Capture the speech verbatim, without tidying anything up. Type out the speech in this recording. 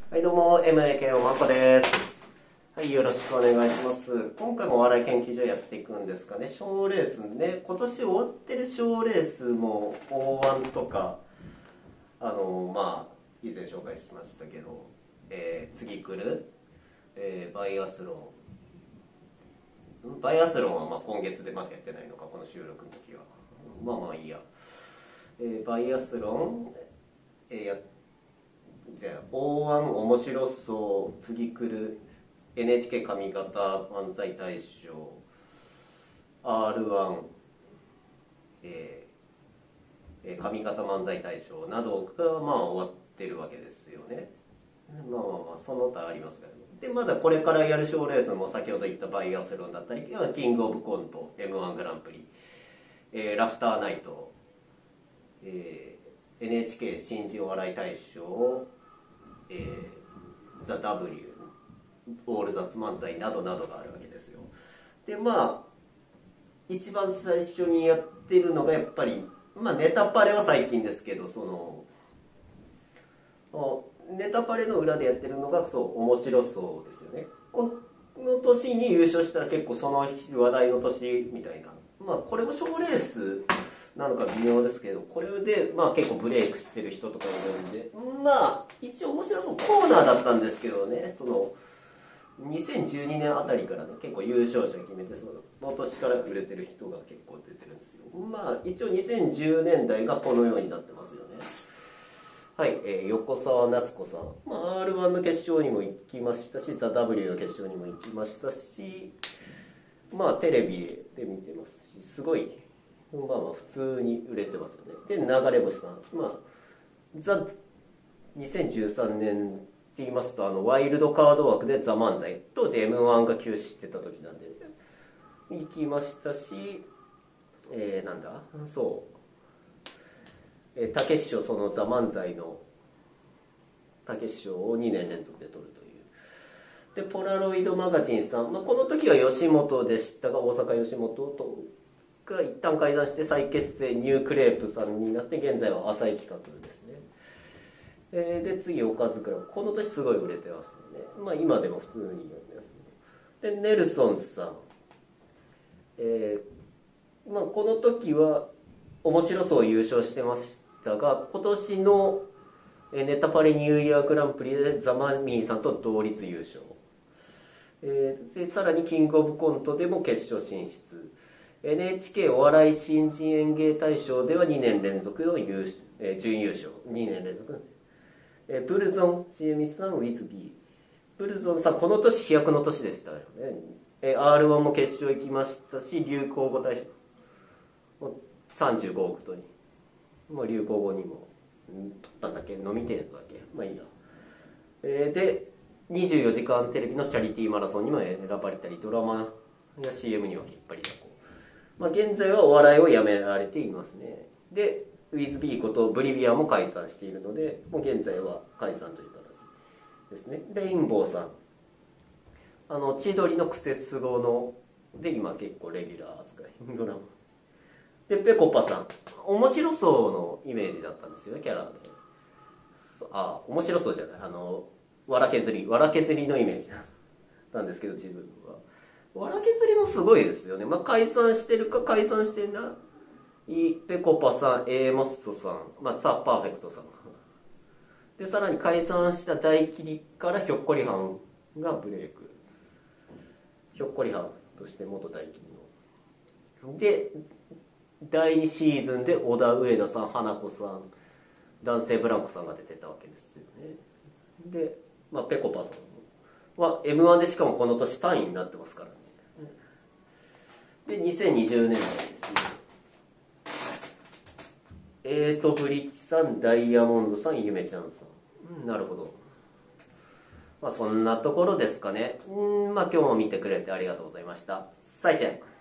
はい、どうも、エムエーケー のまこです。はい、よろしくお願いします。今回もお笑い研究所やっていくんですかね。賞レースね、今年終わってる賞レースも オーワン とか、あの、まあ、以前紹介しましたけど、えー、次来る、えー、バイアスロン。バイアスロンはまあ今月でまだやってないのか、この収録の時は。まあまあいいや。えー、バイアスロン、えー、やじゃあ オーワン 面白そう、次来る エヌエイチケー 上方漫才大賞 アールワン、えー、上方漫才大賞などがまあ終わってるわけですよね。まあまあまあその他ありますからね。でまだこれからやる賞レースも先ほど言ったバイアスロンだったりキングオブコント エムワン グランプリ、えー、ラフターナイト、えー、エヌエイチケー 新人お笑い大賞、えー、ザ・ W オール雑漫才などなどがあるわけですよ。でまあ一番最初にやってるのがやっぱり、まあ、ネタパレは最近ですけど、そのネタパレの裏でやってるのがそう面白そうですよね。この年に優勝したら結構その話題の年みたいな、まあこれも賞レースなのか微妙ですけど、これでまあ結構ブレイクしてる人とかいるんで、まあ一応面白そうコーナーだったんですけどね、そのにせんじゅうにねんあたりからね結構優勝者決めて、その年から売れてる人が結構出てるんですよ。まあ一応にせんじゅうねんだいがこのようになってますよね。はい、えー、横澤夏子さん、まあ、アールワン の決勝にも行きましたし、ザ・ W の決勝にも行きましたし、まあテレビで見てますし、すごいまあまあ普通に売れてますよね。で流れ星さん、まあザにせんじゅうさんねんって言いますと、あのワイルドカード枠でザ漫才、当時 エムワン が休止してた時なんで行きましたし、えー、なんだそうたけし賞、そのザ漫才のたけし賞をにねん連続で取るという。でポラロイドマガジンさん、まあ、この時は吉本でしたが、大阪吉本とが一旦解散して再結成ニュークレープさんになって、現在は浅井企画ですね。えー、で次おかずクラブ、この年すごい売れてますよね。まあ今でも普通にやってますね。でネルソンズさん、えーまあ、この時は面白そう優勝してましたが、今年のネタパレニューイヤーグランプリでザ・マミィさんと同率優勝、えー、でさらにキングオブコントでも決勝進出、 エヌエイチケー お笑い新人演芸大賞ではにねん連続の優、えー、準優勝、にねん連続、えー、ブルゾンちえみさん with B、 ブルゾンさんこの年飛躍の年でしたよね。えー、アールワン も決勝行きましたし、流行語大賞さんじゅうごおくとに、まあ、流行語にも取ったんだっけ、飲み程度だっけ、まあいいや。えー、でにじゅうよじかんテレビのチャリティーマラソンにも選ばれたり、ドラマや シーエム には引っ張りだこ、まあ、現在はお笑いをやめられていますね。で ウィズビー ことブリビアも解散しているので、もう現在は解散という形ですね。レインボーさん、あの千鳥のクセスゴので今結構レギュラー扱いドラマで、ぺこぱさん面白そうのイメージだったんですよね、キャラで。あ面白そうじゃない、あのわら削りわら削りのイメージなんですけど、自分はわら削りもすごいですよね。まあ解散してるか解散してないぺこぱさん、 A マストさん、まあ、ザ・パーフェクトさんで、さらに解散した大喜利からひょっこりはんがブレイク、ひょっこりはんとして元大喜利ので、だいにシーズンで小田上田さん、花子さん、男性ブランコさんが出てたわけですよね。で、まあ、ぺこぱさんは エムワン でしかもこの年さんいになってますからね。でにせんにじゅうねんだいですね、エイトブリッジさん、ダイヤモンドさん、ゆめちゃんさん、うん、なるほど。まあそんなところですかね。うん、まあ今日も見てくれてありがとうございました。さいちゃん。